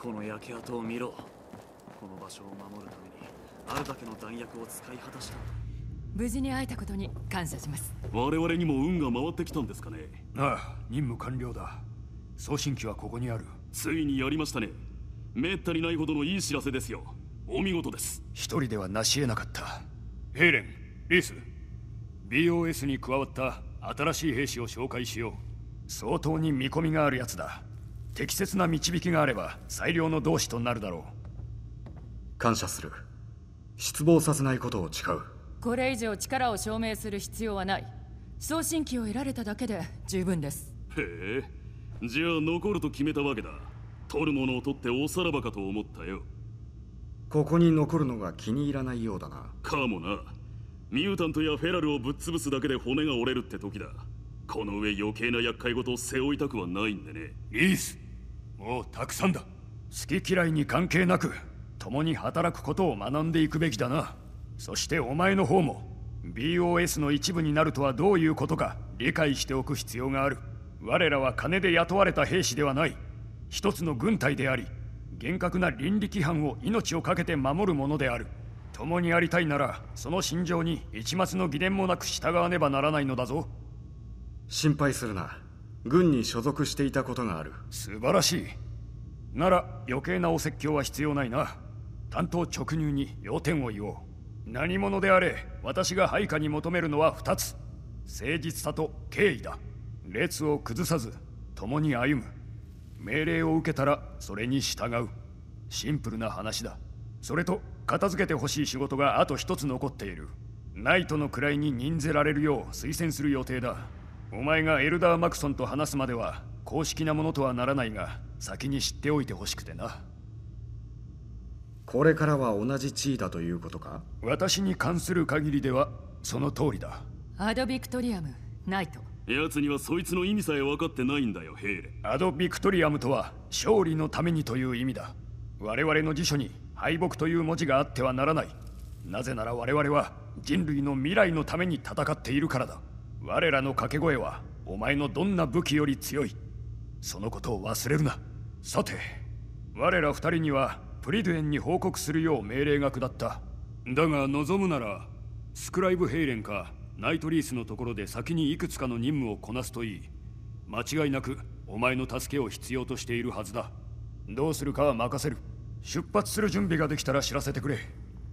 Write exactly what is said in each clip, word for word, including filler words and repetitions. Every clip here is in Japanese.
この焼け跡を見ろ。この場所を守るためにあるだけの弾薬を使い果たした。 無事に会えたことに感謝します。 我々にも運が回ってきたんですかね。 ああ、任務完了だ。送信機はここにある。 ついにやりましたね。めったにないほどのいい知らせですよ。お見事です。 一人では成し得なかった。ヘイレン、リース、 ビーオーエス に加わった新しい兵士を紹介しよう。相当に見込みがあるやつだ。適切な導きがあれば最良の同志となるだろう。 感謝する。失望させないことを誓う。 これ以上力を証明する必要はない。送信機を得られただけで十分です。 へえ、じゃあ残ると決めたわけだ。取るものを取っておさらばかと思ったよ。 ここに残るのが気に入らないようだな。 かもな。ミュータントやフェラルをぶっ潰すだけで骨が折れるって時だ。この上余計な厄介事を背負いたくはないんでね。 リース、もうたくさんだ。好き嫌いに関係なく共に働くことを学んでいくべきだな。そしてお前の方も ビーオーエス の一部になるとはどういうことか理解しておく必要がある。我らは金で雇われた兵士ではない。一つの軍隊であり、厳格な倫理規範を命を懸けて守るものである。共にありたいならその心情に一抹の疑念もなく従わねばならないのだぞ。 心配するな。軍に所属していたことがある。 素晴らしい。なら余計なお説教は必要ないな。単刀直入に要点を言おう。何者であれ私が配下に求めるのは二つ。誠実さと敬意だ。列を崩さず共に歩む。命令を受けたらそれに従う。シンプルな話だ。それと片付けてほしい仕事があと一つ残っている。ナイトの位に任ぜられるよう推薦する予定だ。お前がエルダー・マクソンと話すまでは公式なものとはならないが、先に知っておいてほしくてな。 これからは同じ地位だということか？ 私に関する限りではその通りだ。 アドビクトリアム、ナイト。 奴にはそいつの意味さえ分かってないんだよ、ヘイレン。 アドビクトリアムとは勝利のためにという意味だ。我々の辞書に敗北という文字があってはならない。なぜなら我々は人類の未来のために戦っているからだ。我らの掛け声はお前のどんな武器より強い。そのことを忘れるな。さて、我ら二人にはプリドゥエンに報告するよう命令が下った。だが望むならスクライブ・ヘイレンかナイトリースのところで先にいくつかの任務をこなすといい。間違いなくお前の助けを必要としているはずだ。どうするかは任せる。出発する準備ができたら知らせてくれ。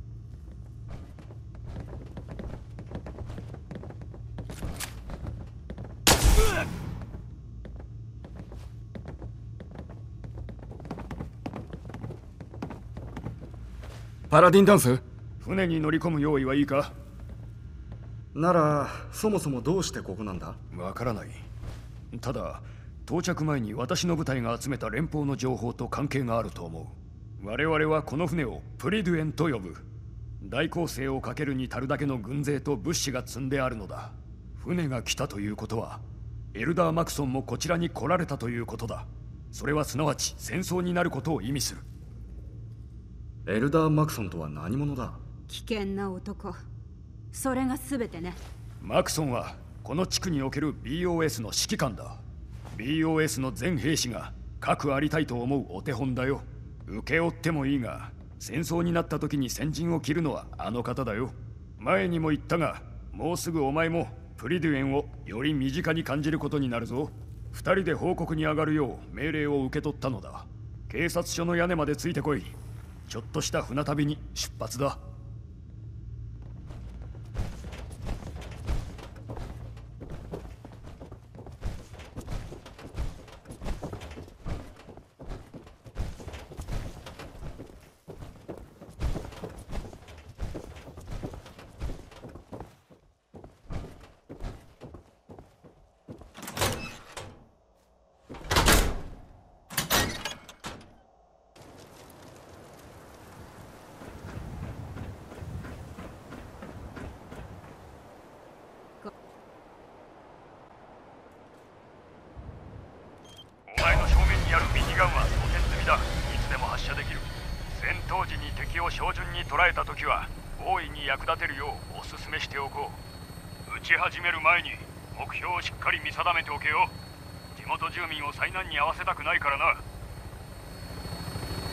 パラディンダンス？ 船に乗り込む用意はいいか？ ならそもそもどうしてここなんだ？ わからない。ただ到着前に私の部隊が集めた連邦の情報と関係があると思う。我々はこの船をプリドゥエンと呼ぶ。大攻勢をかけるに足るだけの軍勢と物資が積んであるのだ。船が来たということはエルダー・マクソンもこちらに来られたということだ。それはすなわち戦争になることを意味する。 エルダー・マクソンとは何者だ？ 危険な男。それが全てね。 マクソンはこの地区における ビーオーエス の指揮官だ。 ビーオーエス の全兵士が核ありたいと思うお手本だよ。請け負ってもいいが、戦争になった時に先陣を切るのはあの方だよ。前にも言ったが、もうすぐお前もプリドゥエンをより身近に感じることになるぞ。二人で報告に上がるよう命令を受け取ったのだ。警察署の屋根までついてこい。ちょっとした船旅に出発だ。標準に捉えた時は大いに役立てるようお勧めしておこう。撃ち始める前に目標をしっかり見定めておけよ。地元住民を災難に遭わせたくないからな。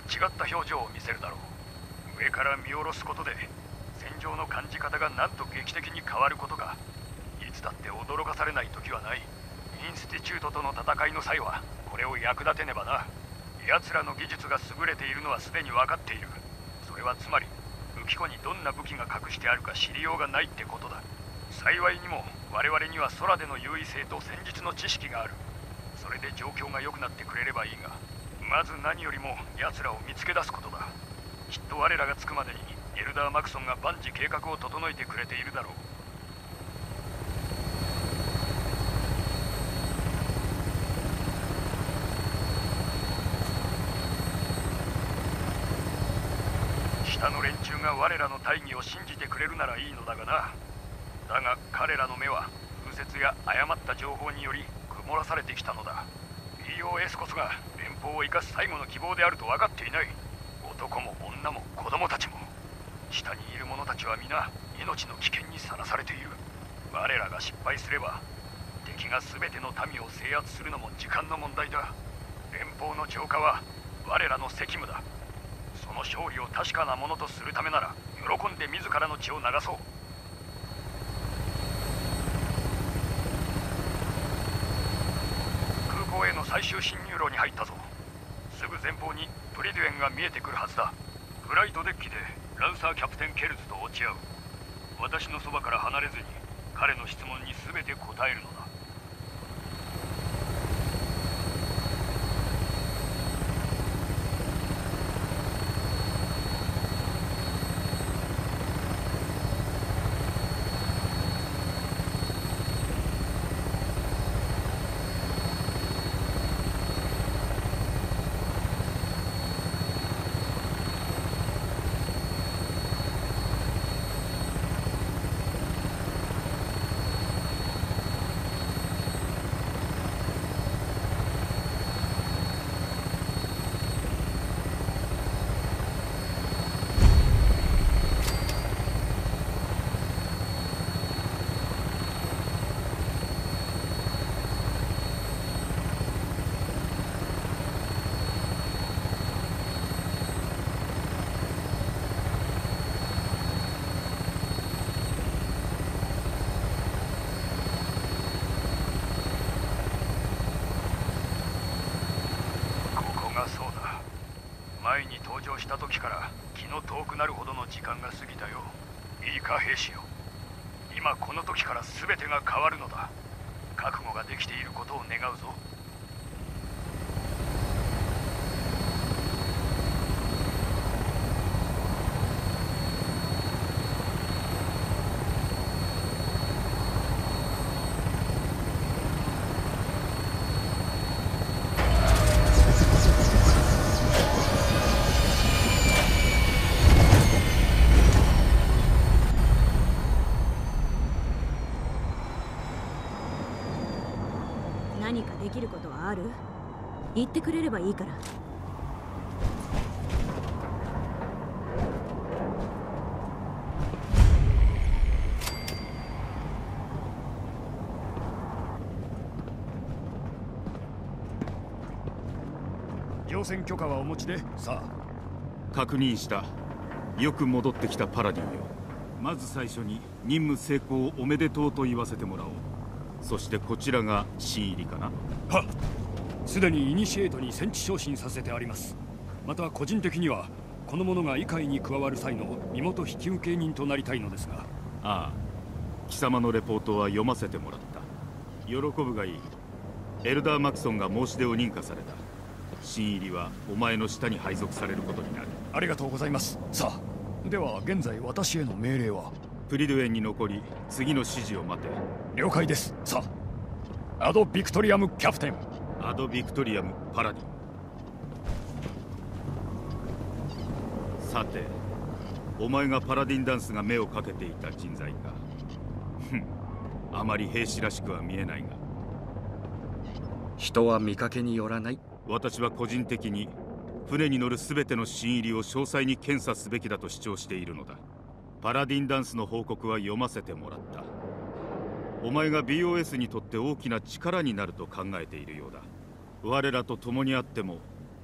違った表情を見せるだろう。上から見下ろすことで戦場の感じ方がなんと劇的に変わることか。いつだって驚かされない時はない。インスティチュートとの戦いの際はこれを役立てねばな。奴らの技術が優れているのはすでに分かっている。それはつまり武器庫にどんな武器が隠してあるか知りようがないってことだ。幸いにも我々には空での優位性と戦術の知識がある。それで状況が良くなってくれればいいが、まず何よりも奴らを見つけ出すことだ。きっと我らが着くまでにエルダー・マクソンが万事計画を整えてくれているだろう。下の連中が我らの大義を信じてくれるならいいのだがな。だが彼らの目は風説や誤った情報により曇らされてきたのだ。 ビーオーエス こそが連邦を生かす最後の希望であると分かっていない。男も女も子供たちも下にいる者たちは皆命の危険にさらされている。我らが失敗すれば敵が全ての民を制圧するのも時間の問題だ。連邦の浄化は我らの責務だ。その勝利を確かなものとするためなら喜んで自らの血を流そう。空港への最終進入路に入ったぞ。すぐ前方にプリデュエンが見えてくるはずだ。フライトデッキでランサーキャプテンケルズと落ち合う。私のそばから離れずに彼の質問に全て答えるのだ。前に登場した時から気の遠くなるほどの時間が過ぎたよ。いいか兵士よ、今この時から全てが変わるのだ。覚悟ができていることを願うぞ。 何かできることはある？言ってくれればいいから。 乗船許可はお持ちで。さあ、確認した。よく戻ってきたパラディンよ。まず最初に任務成功おめでとうと言わせてもらおう。そしてこちらが新入りかな。 はっ、すでにイニシエートに戦地昇進させてあります。また個人的にはこの者が医会に加わる際の身元引受人となりたいのですが。 ああ、貴様のレポートは読ませてもらった。喜ぶがいい。エルダー・マクソンが申し出を認可された。新入りはお前の下に配属されることになる。 ありがとうございます。さあ、では現在私への命令は？ プリドゥエンに残り次の指示を待て。 了解です。さあ、アド・ビクトリアムキャプテン。 アド・ビクトリアム・パラディン。さて、お前がパラディンダンスが目をかけていた人材か。ふん、あまり兵士らしくは見えないが。 人は見かけによらない。 私は個人的に船に乗る全ての新入りを詳細に検査すべきだと主張しているのだ。パラディンダンスの報告は読ませてもらった。お前が ビーオーエス にとって大きな力になると考えているようだ。我らと共にあっても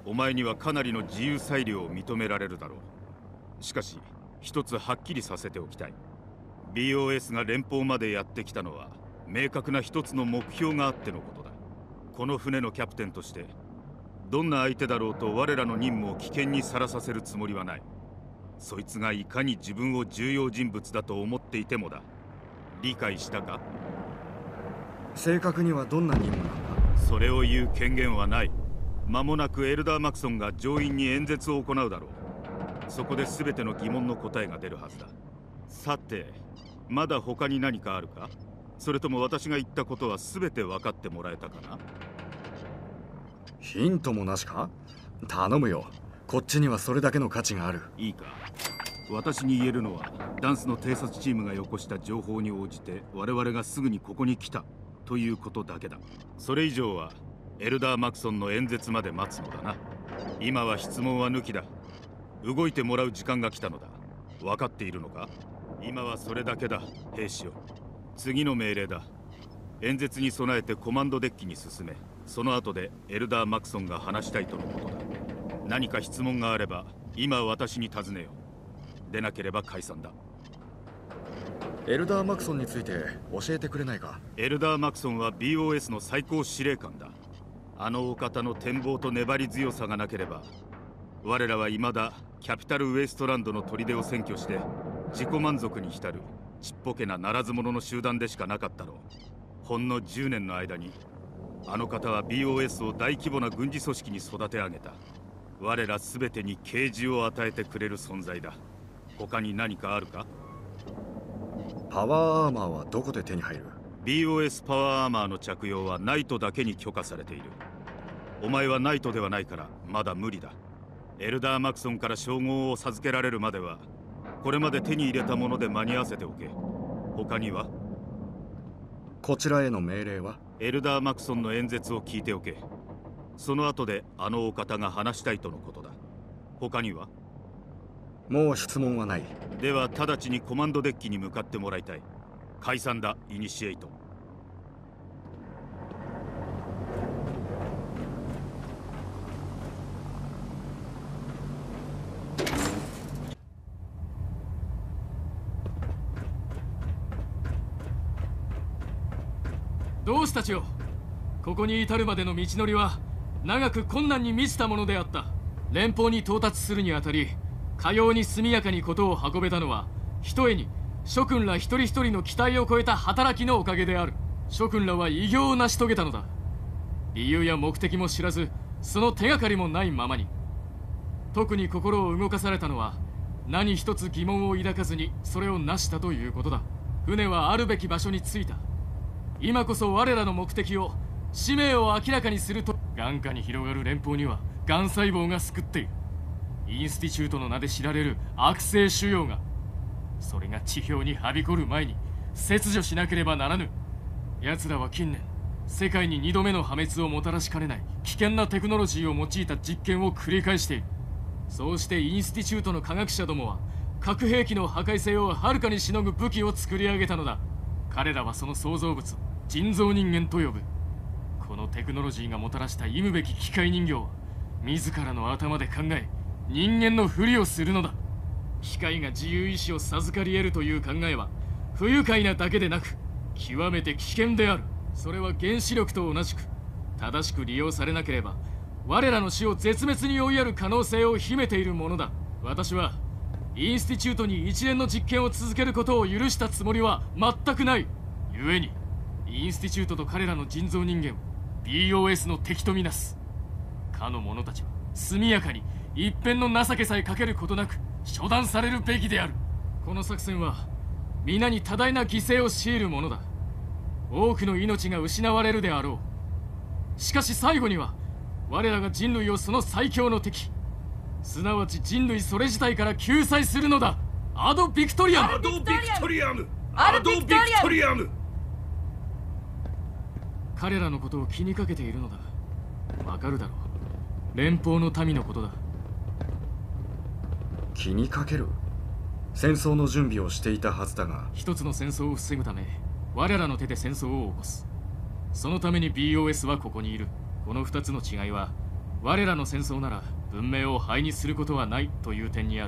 お前にはかなりの自由裁量を認められるだろう。しかし一つはっきりさせておきたい。 ビーオーエス が連邦までやってきたのは明確な一つの目標があってのことだ。この船のキャプテンとしてどんな相手だろうと我らの任務を危険にさらさせるつもりはない。そいつがいかに自分を重要人物だと思っていてもだ。理解したか？ 正確にはどんな任務なんだ？ それを言う権限はない。間もなくエルダー・マクソンが上院に演説を行うだろう。そこで全ての疑問の答えが出るはずだ。さて、まだ他に何かあるか？それとも私が言ったことは全て分かってもらえたかな？ ヒントもなしか？頼むよ。こっちにはそれだけの価値がある。 いいか。私に言えるのはダンスの偵察チームがよこした情報に応じて我々がすぐにここに来たということだけだ。それ以上はエルダー・マクソンの演説まで待つのだな。今は質問は抜きだ。動いてもらう時間が来たのだ。分かっているのか？今はそれだけだ、兵士よ。次の命令だ。演説に備えてコマンドデッキに進め、その後でエルダー・マクソンが話したいとのことだ。何か質問があれば今私に尋ねよ。でなければ解散だ。 エルダー・マクソンについて教えてくれないか？ エルダー・マクソンは ビーオーエス の最高司令官だ。あのお方の展望と粘り強さがなければ我らは未だキャピタル・ウエストランドの砦を占拠して自己満足に浸るちっぽけなならず者の集団でしかなかったろう。ほんのじゅうねんの間にあの方は ビーオーエス を大規模な軍事組織に育て上げた。我ら全てに啓示を与えてくれる存在だ。他に何かあるか？ パワーアーマーはどこで手に入る？ ビーオーエス パワーアーマーの着用はナイトだけに許可されている。お前はナイトではないからまだ無理だ。エルダー・マクソンから称号を授けられるまではこれまで手に入れたもので間に合わせておけ。他には？ こちらへの命令は？ エルダー・マクソンの演説を聞いておけ。その後であのお方が話したいとのことだ。他には？ もう質問はない。 では直ちにコマンドデッキに向かってもらいたい。解散だ、イニシエイト。 同志たちよ、ここに至るまでの道のりは長く困難に満ちたものであった。連邦に到達するにあたりかように速やかに事を運べたのはひとえに諸君ら一人一人の期待を超えた働きのおかげである。諸君らは偉業を成し遂げたのだ。理由や目的も知らず、その手がかりもないままに。特に心を動かされたのは何一つ疑問を抱かずにそれを成したということだ。船はあるべき場所に着いた。今こそ我らの目的を、使命を明らかにすると。眼下に広がる連邦にはがん細胞が救っている。インスティチュートの名で知られる悪性腫瘍が、それが地表にはびこる前に切除しなければならぬ。奴らは近年世界ににどめの破滅をもたらしかねない危険なテクノロジーを用いた実験を繰り返している。そうしてインスティチュートの科学者どもは核兵器の破壊性をはるかにしのぐ武器を作り上げたのだ。彼らはその創造物を人造人間と呼ぶ。このテクノロジーがもたらした忌むべき機械人形は自らの頭で考え人間のふりをするのだ。機械が自由意志を授かり得るという考えは不愉快なだけでなく極めて危険である。それは原子力と同じく正しく利用されなければ我らの死を絶滅に追いやる可能性を秘めているものだ。私はインスティチュートに一連の実験を続けることを許したつもりは全くない。故にインスティチュートと彼らの人造人間を ビーオーエス の敵とみなす。かの者たちは速やかに一片の情けさえかけることなく処断されるべきである。この作戦は皆に多大な犠牲を強いるものだ。多くの命が失われるであろう。しかし最後には我らが人類をその最強の敵、すなわち人類それ自体から救済するのだ。アド・ビクトリアム。 アド・ビクトリアム。 アド・ビクトリアム。 彼らのことを気にかけているのだ。わかるだろう。連邦の民のことだ。 気にかける？戦争の準備をしていたはずだが。 一つの戦争を防ぐため我らの手で戦争を起こす。そのために ビーオーエス はここにいる。この二つの違いは我らの戦争なら文明を灰にすることはないという点にある。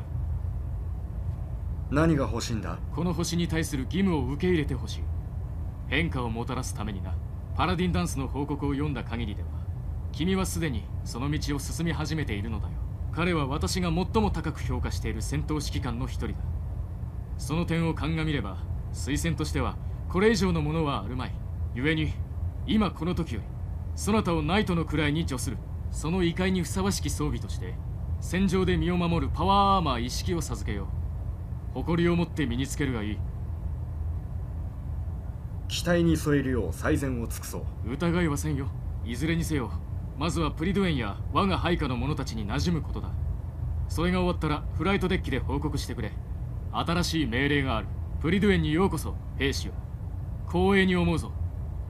何が欲しいんだ？ この星に対する義務を受け入れてほしい。変化をもたらすためにな。パラディンダンスの報告を読んだ限りでは、君はすでにその道を進み始めているのだよ。彼は私が最も高く評価している戦闘指揮官の一人だ。その点を鑑みれば推薦としてはこれ以上のものはあるまい。故に今この時よりそなたをナイトの位に叙する。その異界にふさわしき装備として戦場で身を守るパワーアーマー一式を授けよう。誇りを持って身につけるがいい。 期待に添えるよう最善を尽くそう。 疑いはせんよ。いずれにせよ、まずはプリドゥエンや我が配下の者たちに馴染むことだ。それが終わったらフライトデッキで報告してくれ。新しい命令がある。プリドゥエンにようこそ、兵士よ。光栄に思うぞ。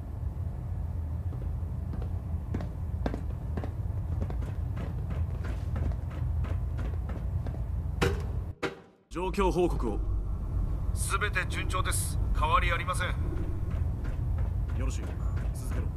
状況報告を。 すべて順調です。変わりありません。 よろしい、続けろ。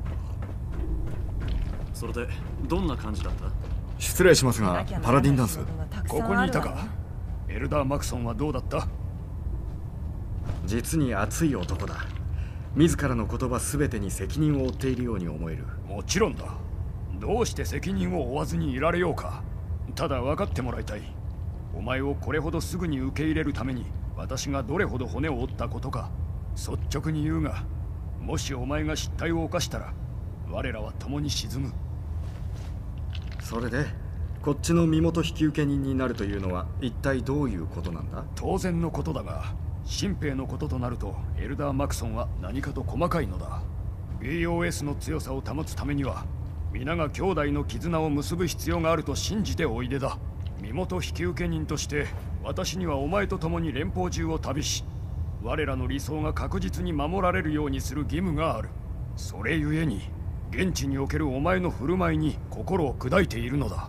それでどんな感じだった？ 失礼しますが、パラディンダンスここにいたか。エルダー・マクソンはどうだった？ 実に熱い男だ。自らの言葉全てに責任を負っているように思える。 もちろんだ。どうして責任を負わずにいられようか。ただ分かってもらいたい。お前をこれほどすぐに受け入れるために私がどれほど骨を折ったことか率直に言うが、もしお前が失態を犯したら我らは共に沈む。 それでこっちの身元引受人になるというのは一体どういうことなんだ？ 当然のことだが、新兵のこととなるとエルダー・マクソンは何かと細かいのだ。 ビーオーエス の強さを保つためには皆が兄弟の絆を結ぶ必要があると信じておいでだ。身元引受人として私にはお前と共に連邦中を旅し、我らの理想が確実に守られるようにする義務がある。それゆえに現地におけるお前の振る舞いに心を砕いているのだ。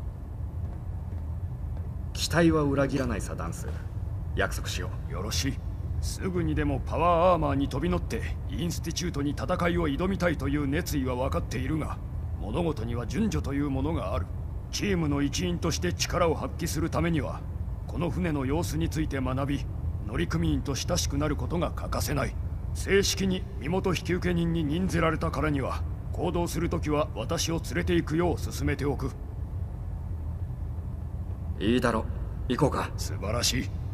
期待は裏切らないさ、ダンス。約束しよう。よろしい。すぐにでもパワーアーマーに飛び乗ってインスティチュートに戦いを挑みたいという熱意は分かっているが、物事には順序というものがある。チームの一員として力を発揮するためにはこの船の様子について学び、乗組員と親しくなることが欠かせない。正式に身元引受人に任ぜられたからには行動するときは私を連れて行くよう勧めておく。 う。いいだろう。行こうか。 素晴らしい。